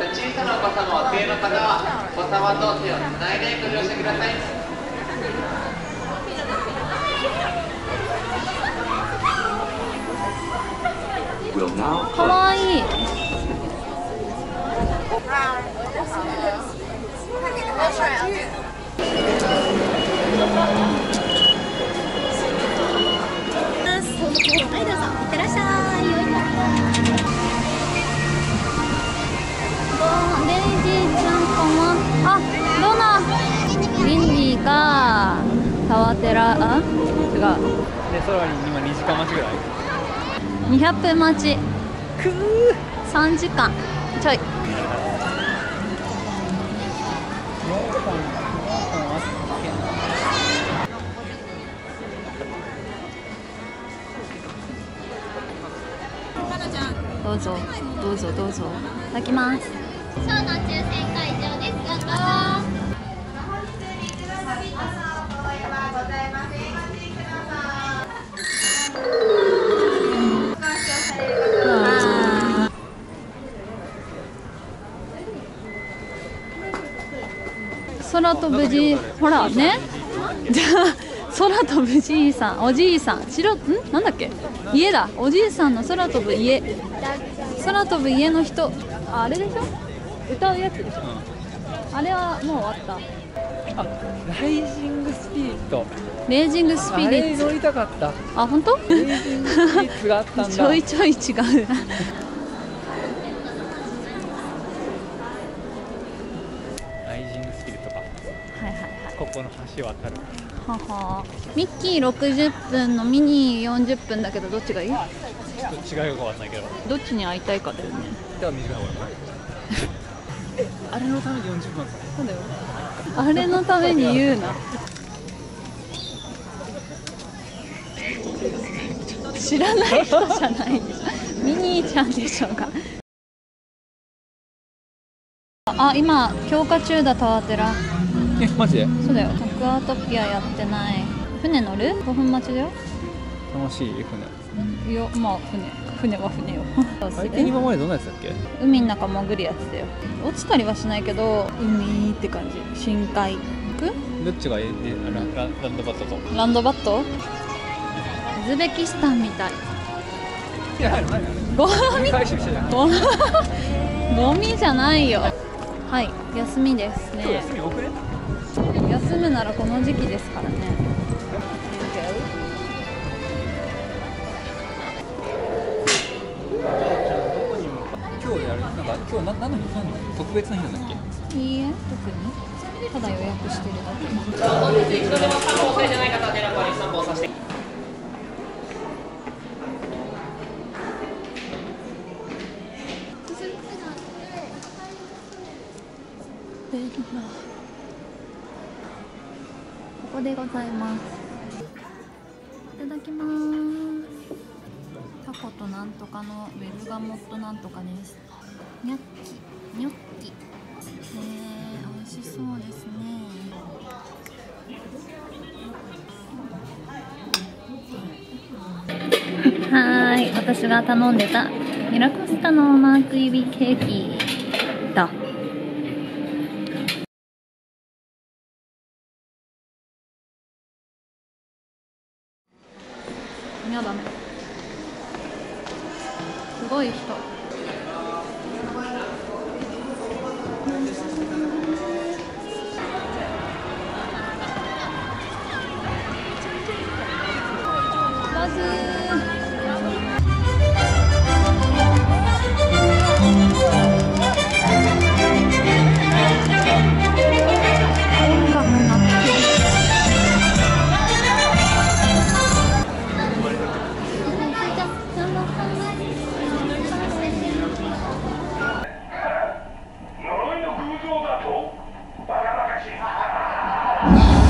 た小さなお子様お連れの方はお子様と手をつないでご乗車ください。 かわいい。はい、どうぞ。いってらっしゃい。デイジーちゃんかも。あ、どうな。リンジーか。タワテラ、あ、違う。 で、空に今2時間待ちぐらい。 200分待ち。3時間ちょい。どうぞどうぞどうぞ。いただきます。 ショーの抽選会場です。頑張ろう。 空飛ぶじ、ほらね。じゃあ空飛ぶじいさん、おじいさん、なんだっけ、家だ。おじいさんの空飛ぶ家、空飛ぶ家の人、あれでしょ、歌うやつでしょ、あれはもう終わった。 あ、ライジングスピリット。 レイジングスピリッツ。 あれ乗りたかった。 あ、本当？ レイジングスピリッツがあったんだ。 ちょいちょい違う。 ライジングスピリットか。 はいはいはい。 ここの橋渡る。 はは。ミッキー60分のミニー40分だけど、どっちがいい？ ちょっと違いが分かんないけど。 どっちに会いたいかだよね。 では短い方があれのために40分。 そうだよ。あれのために言うな。知らない人じゃないでしょ。ミニーちゃんでしょうが。あ、今強化中だ、タワテラ。 え、マジで？ そうだよ。アクアトピアやってない。船乗る？5分待ちだよ。 楽しい船。 いや、まあ船は船よ。 あれ今までどんなやつだっけ？ 海の中潜るやつだよ。落ちたりはしないけど、海って感じ。深海。 どっちがランドバットと。 ランドバット？ウズベキスタンみたい。 いや、 ゴミ回収してた。 ゴミじゃないよ。はい、休みですね。 休み多くね？ 休むならこの時期ですからね。 今日やる、なんか今日何の日？特別な日なんだっけ？ いいえ、特にただ予約してるだけ。 本日一度でも3本おさえじゃない方は寺子に3本させて。 ここでございます。いただきます。タコとなんとかのベルガモットなんとかです。ニョッキニョッキ。美味しそうですね。はい、私が頼んでたミラコスタのマーク指ケーキだ。やだね。すごい人。バズー。 呪いの空洞だとバカバカしい。